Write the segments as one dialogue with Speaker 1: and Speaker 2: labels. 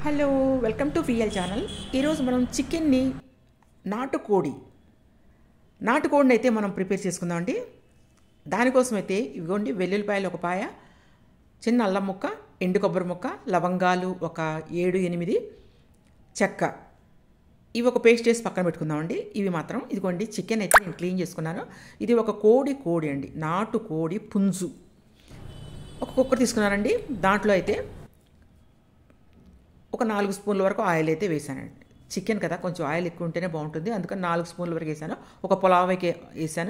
Speaker 1: Hello welcome to VL channel. ఈరోజు మనం చికెన్ని నాటుకోడిని అయితే మనం ప్రిపేర్ చేసుకుందామండి. దానికోసం అయితే ఇవ్వండి వెల్లుల్లిపాయలు ఒక పాయ, చిన్న అల్లం ముక్క, ఎండు కొబ్బరి ముక్క, లవంగాలు ఒక 7-8, చెక్క ఇవి ఒక పేస్ట్ చేసి పక్కన పెట్టుకుందామండి. ఇవి మాత్రం ఇదిగోండి చికెన్ అయితే నేను క్లీన్ చేసుకున్నాను. ఇది ఒక కోడి అండి, నాటు కోడి పుంజు. ఒక కుక్కర్ తీసుకున్నానండి. దాంట్లో అయితే ఒక 4 స్పూన్ల వరకు ఆయిల్ అయితే వేసానండి. చికెన్ కదా, కొంచెం ఆయిల్ ఎక్కువ ఉంటేనే బాగుంటుంది, అందుకని 4 స్పూన్ల వరకు వేసాను. ఒక పులావకి వేసాను.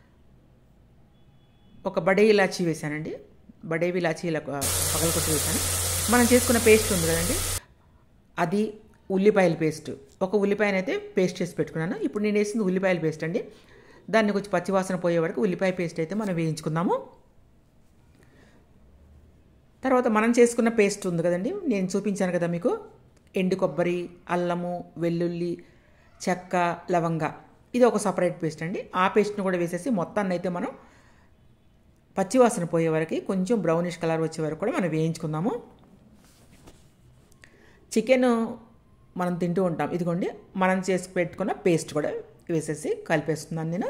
Speaker 1: ఒక బడే ఇలాచీ వేసానండి. బడేవి ఇలాచీ ఇలా పగలకొట్టి వేసాను. మనం చేసుకున్న పేస్ట్ ఉంది కదండి, అది ఉల్లిపాయల పేస్ట్. ఒక ఉల్లిపాయనైతే పేస్ట్ చేసి పెట్టుకున్నాను. ఇప్పుడు నేను వేసింది ఉల్లిపాయల పేస్ట్ అండి. దాన్ని కొంచెం పచ్చివాసన పోయే వరకు ఉల్లిపాయ పేస్ట్ అయితే మనం వేయించుకుందాము. తర్వాత మనం చేసుకున్న పేస్ట్ ఉంది కదండి, నేను చూపించాను కదా మీకు, ఎండు కొబ్బరి, అల్లము, వెల్లుల్లి, చెక్క, లవంగ, ఇది ఒక సపరేట్ పేస్ట్ అండి. ఆ పేస్ట్ని కూడా వేసేసి మొత్తాన్ని అయితే మనం పచ్చివాసన పోయే వరకు, కొంచెం బ్రౌనిష్ కలర్ వచ్చే వరకు కూడా మనం వేయించుకుందాము. చికెన్ మనం తింటూ ఉంటాం, ఇదిగోండి మనం చేసి పెట్టుకున్న పేస్ట్ కూడా వేసేసి కలిపేస్తున్నాను నేను.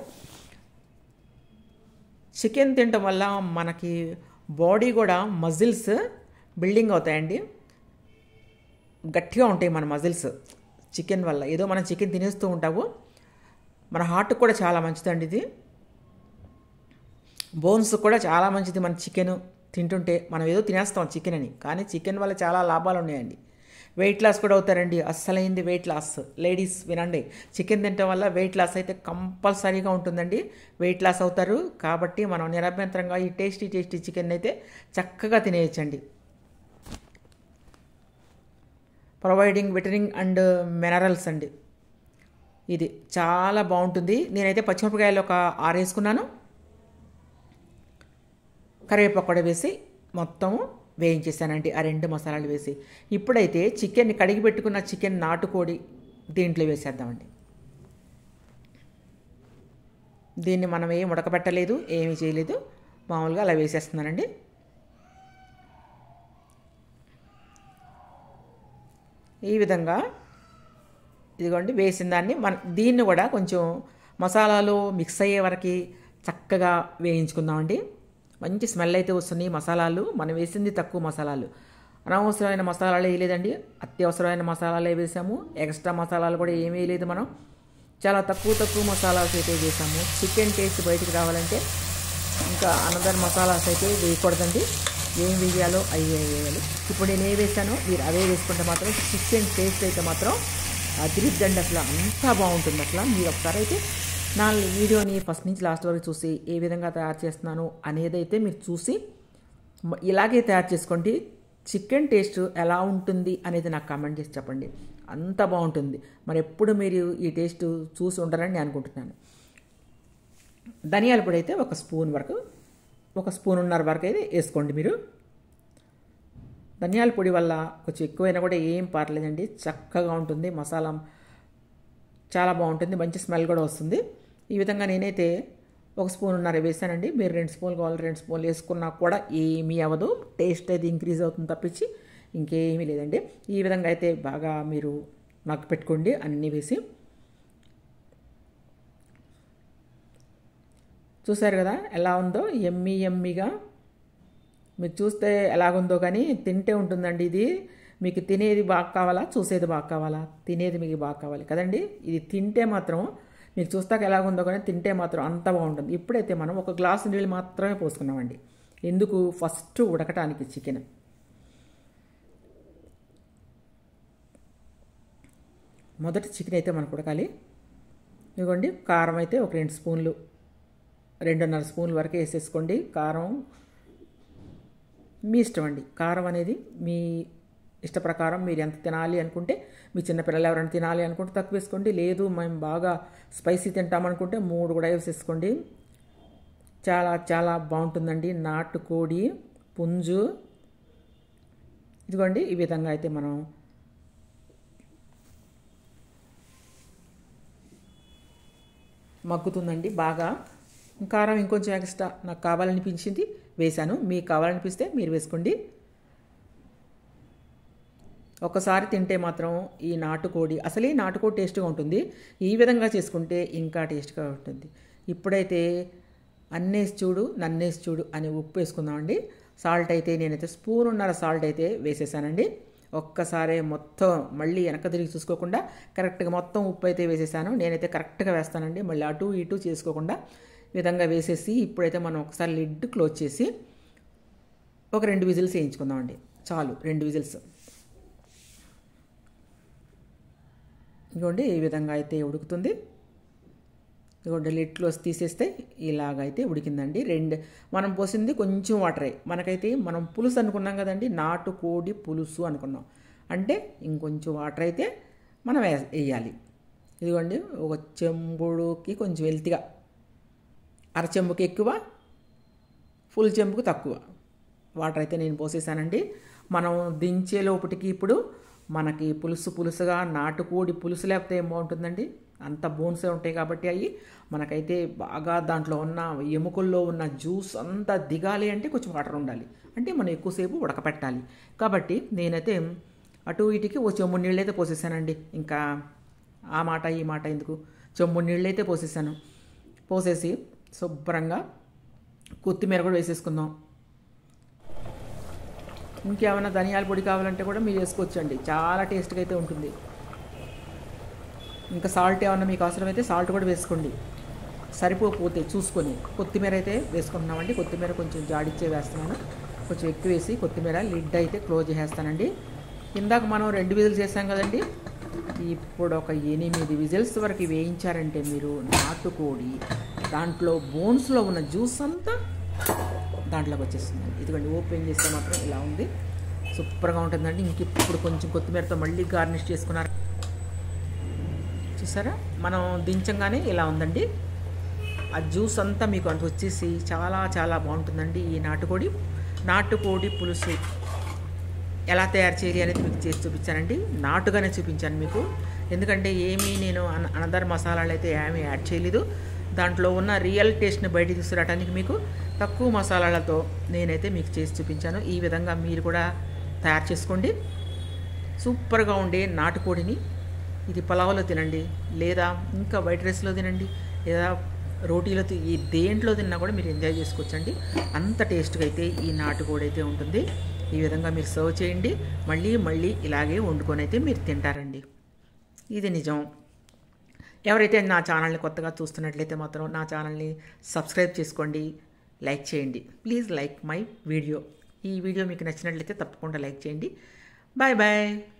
Speaker 1: చికెన్ తినటం వల్ల మనకి బాడీ కూడా మజిల్స్ బిల్డింగ్ అవుతాయండి, గట్టిగా ఉంటాయి మన మజిల్స్ చికెన్ వల్ల. ఏదో మనం చికెన్ తినేస్తూ ఉంటాము, మన హార్ట్కి కూడా చాలా మంచిదండి ఇది. బోన్స్ కూడా చాలా మంచిది మన చికెన్ తింటుంటే. మనం ఏదో తినేస్తాం చికెన్ అని, కానీ చికెన్ వల్ల చాలా లాభాలు ఉన్నాయండి. వెయిట్ లాస్ కూడా అవుతారండి, అస్సలైంది వెయిట్ లాస్. లేడీస్ వినండి, చికెన్ తినడం వల్ల వెయిట్ లాస్ అయితే కంపల్సరీగా ఉంటుందండి. వెయిట్ లాస్ అవుతారు, కాబట్టి మనం నిరభ్యంతరంగా ఈ టేస్టీ చికెన్ అయితే చక్కగా తినేయచ్చండి. ప్రొవైడింగ్ విటమిన్ అండ్ మినరల్స్ అండి, ఇది చాలా బాగుంటుంది. నేనైతే పచ్చిమిరపకాయలు ఒక 6 వేసుకున్నాను. కరివేపాకు కూడా వేసి మొత్తము వేయించేసానండి, ఆ 2 మసాలాలు వేసి. ఇప్పుడైతే చికెన్ని కడిగి పెట్టుకున్న చికెన్ నాటుకోడి దీంట్లో వేసేద్దామండి. దీన్ని మనం ఏం ఉడకబెట్టలేదు, ఏమీ చేయలేదు, మామూలుగా అలా వేసేస్తున్నానండి. ఈ విధంగా ఇదిగోండి వేసిన దాన్ని దీన్ని కూడా కొంచెం మసాలాలు మిక్స్ అయ్యే వరకు చక్కగా వేయించుకుందామండి. మంచి స్మెల్ అయితే వస్తుంది. మసాలాలు మనం వేసింది తక్కువ మసాలాలు, అనవసరమైన మసాలాలు వేయలేదండి, అత్యవసరమైన మసాలాలే వేసాము. ఎక్స్ట్రా మసాలాలు కూడా ఏమీ వేయలేదు. మనం చాలా తక్కువ మసాలాస్ అయితే వేసాము. చికెన్ టేస్ట్ బయటికి రావాలంటే ఇంకా అనదర్ మసాలాస్ అయితే వేయకూడదండి. ఏం వేయాలో అవి వేయాలి. ఇప్పుడు నేను ఏ వేసానో మీరు అవే వేసుకుంటే మాత్రం చికెన్ టేస్ట్ అయితే మాత్రం అదిరిద్దండి, అసలు అంతా బాగుంటుంది. అసలు మీరు ఒకసారి అయితే నా వీడియోని ఫస్ట్ నుంచి లాస్ట్ వరకు చూసి ఏ విధంగా తయారు చేస్తున్నాను అనేది అయితే మీరు చూసి ఇలాగే తయారు చేసుకోండి. చికెన్ టేస్ట్ ఎలా ఉంటుంది అనేది నాకు కామెంట్ చేసి చెప్పండి, అంత బాగుంటుంది. మరి ఎప్పుడు మీరు ఈ టేస్ట్ చూసి ఉండరని నేను అనుకుంటున్నాను. ధనియాల పొడి అయితే 1 స్పూన్ వరకు, 1.5 స్పూన్ వరకు అయితే వేసుకోండి మీరు. ధనియాల పొడి వల్ల కొంచెం ఎక్కువైనా కూడా ఏం పర్లేదండి, చక్కగా ఉంటుంది. మసాలా చాలా బాగుంటుంది, మంచి స్మెల్ కూడా వస్తుంది. ఈ విధంగా నేనైతే 1.5 స్పూన్ వేసానండి. మీరు 2 స్పూన్లు కావాలి, 2 స్పూన్లు వేసుకున్నా కూడా ఏమీ అవ్వదు. టేస్ట్ అయితే ఇంక్రీజ్ అవుతుంది తప్పించి ఇంకేమీ లేదండి. ఈ విధంగా అయితే బాగా మీరు నాకు పెట్టుకోండి అన్నీ వేసి. చూసారు కదా ఎలా ఉందో, ఎమ్మీగా. మీరు చూస్తే ఎలాగుందో కానీ తింటే ఉంటుందండి ఇది. మీకు తినేది బాగా కావాలా, చూసేది బాగా కావాలా? తినేది మీకు బాగా కావాలి కదండి. ఇది తింటే మాత్రం మీకు చూస్తాక ఎలాగుందో కానీ తింటే మాత్రం అంత బాగుంటుంది. ఇప్పుడైతే మనం 1 గ్లాసు నీళ్ళు మాత్రమే పోసుకున్నామండి. ఎందుకు? ఫస్ట్ ఉడకటానికి చికెన్. మొదటి చికెన్ అయితే మనకు ఉడకాలి. ఇదిగోండి కారం అయితే ఒక 2 స్పూన్లు, 2.5 స్పూన్ల వరకు వేసేసుకోండి. కారం మీ ఇష్టం అండి. కారం అనేది మీ ఇష్ట ప్రకారం మీరు ఎంత తినాలి అనుకుంటే, మీ చిన్నపిల్లలు ఎవరైనా తినాలి అనుకుంటే తక్కువ వేసుకోండి, లేదు మేము బాగా స్పైసీ తింటామనుకుంటే 3 కూడా వేసేసుకోండి. చాలా బాగుంటుందండి నాటుకోడి పుంజు. ఇదిగోండి ఈ విధంగా అయితే మనం మగ్గుతుందండి బాగా. కారం ఇంకొంచెం ఎక్స్ట్రా నాకు కావాలనిపించింది వేశాను, మీకు కావాలనిపిస్తే మీరు వేసుకోండి. ఒకసారి తింటే మాత్రం ఈ నాటుకోడి అసలే నాటుకోడి టేస్ట్గా ఉంటుంది. ఈ విధంగా చేసుకుంటే ఇంకా టేస్ట్గా ఉంటుంది. ఇప్పుడైతే అన్నేసి చూడు నన్నేసి చూడు అని ఉప్పు వేసుకుందామండి. సాల్ట్ అయితే నేనైతే స్పూనున్నర సాల్ట్ అయితే వేసేసానండి. ఒక్కసారి మొత్తం మళ్ళీ వెనక తిరిగి చూసుకోకుండా కరెక్ట్గా మొత్తం ఉప్పు అయితే వేసేసాను. నేనైతే కరెక్ట్గా వేస్తానండి, మళ్ళీ అటు ఇటు చేసుకోకుండా ఈ విధంగా వేసేసి ఇప్పుడైతే మనం ఒకసారి లిడ్ క్లోజ్ చేసి ఒక 2 విజిల్స్ వేయించుకుందామండి. చాలు 2 విజిల్స్. ఇదిగోండి ఈ విధంగా అయితే ఉడుకుతుంది. ఇదిగోండి లిడ్ క్లోజ్ తీసేస్తే ఇలాగైతే ఉడికిందండి. మనం పోసింది కొంచెం వాటరే. మనకైతే మనం పులుసు అనుకున్నాం కదండి, నాటుకోడి పులుసు అనుకున్నాం అంటే ఇంకొంచెం వాటర్ అయితే మనం వేయాలి. ఇదిగోండి ఒక చెంబుడుకి కొంచెం వెల్తిగా, అర చెంబుకి ఎక్కువ, ఫుల్ చెంబుకి తక్కువ వాటర్ అయితే నేను పోసేసానండి. మనం దించే లోపటికి ఇప్పుడు మనకి పులుసుగా నాటుకోడి పులుసు లేకపోతే ఏం బాగుంటుందండి, అంత బోన్సే ఉంటాయి కాబట్టి అవి మనకైతే బాగా దాంట్లో ఉన్న ఎముకల్లో ఉన్న జ్యూస్ అంతా దిగాలి అంటే కొంచెం వాటర్ ఉండాలి, అంటే మనం ఎక్కువసేపు ఉడకపెట్టాలి. కాబట్టి నేనైతే అటు ఇటుకి ఓ చెంబు నీళ్ళు అయితే పోసేసానండి. ఇంకా ఆ మాట ఈ మాట ఎందుకు, చెంబు నీళ్ళు అయితే పోసేసాను. పోసేసి శుభ్రంగా కొత్తిమీర కూడా వేసేసుకుందాం. ఇంకేమైనా ధనియాల పొడి కావాలంటే కూడా మీరు వేసుకోవచ్చండి, చాలా టేస్ట్గా అయితే ఉంటుంది. ఇంకా సాల్ట్ ఏమన్నా మీకు అవసరమైతే సాల్ట్ కూడా వేసుకోండి, సరిపోతే చూసుకొని. కొత్తిమీర అయితే వేసుకుంటున్నామండి. కొత్తిమీర కొంచెం జాడిచ్చే వేస్తున్నాను, కొంచెం ఎక్కువ వేసి కొత్తిమీర లిడ్ అయితే క్లోజ్ చేసేస్తానండి. ఇందాక మనం 2 విజిల్స్ చేసాం కదండి, ఇప్పుడు ఒక 8 విజిల్స్ వరకు వేయించారంటే మీరు నాటుకోడి దాంట్లో బోన్స్లో ఉన్న జ్యూస్ అంతా దాంట్లోకి వచ్చేస్తుంది. ఇదిగోండి ఓపెన్ చేస్తే మాత్రం ఇలా ఉంది, సూపర్గా ఉంటుందండి. ఇంక ఇప్పుడు కొంచెం కొత్తిమీరతో మళ్ళీ గార్నిష్ చేసుకున్నారు, చూసారా? మనం దించంగానే ఇలా ఉందండి. ఆ జ్యూస్ అంతా మీకు అంత వచ్చేసి చాలా చాలా బాగుంటుందండి. ఈ నాటుకోడి పులుసు ఎలా తయారు చేయాలి అనేది మీకు చేసి చూపించానండి. నాటుగానే చూపించాను మీకు, ఎందుకంటే ఏమీ నేను అనదర్ మసాలాలు అయితే ఏమీ యాడ్ చేయలేదు. దాంట్లో ఉన్న రియల్ టేస్ట్ని బయటికి తీసుకురావడానికి మీకు తక్కువ మసాలాలతో నేనైతే మీకు చేసి చూపించాను. ఈ విధంగా మీరు కూడా తయారు చేసుకోండి. సూపర్గా ఉండే నాటుకోడిని ఇది పలావ్లో తినండి, లేదా ఇంకా వైట్ రైస్లో తినండి, లేదా రోటీలో ఈ దేంట్లో తిన్నా కూడా మీరు ఎంజాయ్ చేసుకోవచ్చండి. అంత టేస్ట్గా అయితే ఈ నాటుకోడి అయితే ఉంటుంది. ఈ విధంగా మీరు సర్వ్ చేయండి, మళ్ళీ మళ్ళీ ఇలాగే వండుకొని అయితే మీరు తింటారండి. ఇది నిజం. ఎవరైతే నా ఛానల్ని కొత్తగా చూస్తున్నట్లయితే మాత్రం నా ఛానల్ని సబ్స్క్రైబ్ చేసుకోండి, లైక్ చేయండి. Please like my video. ఈ వీడియో మీకు నచ్చినట్లయితే తప్పకుండా లైక్ చేయండి. Bye bye.